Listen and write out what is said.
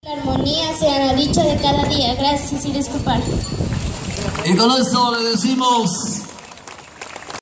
La armonía sea la dicha de cada día. Gracias y disculpar. Y con esto le decimos...